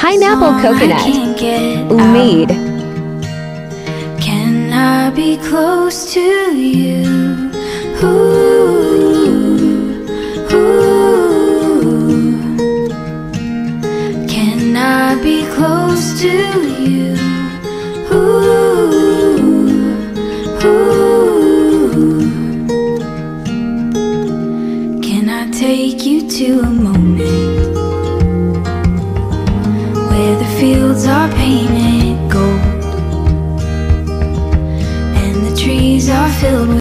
Pineapple coconut. Limeade. Can I be close to you? Ooh, ooh. Can I be close to you? Ooh, ooh. Can I take you to a moment where the fields are painted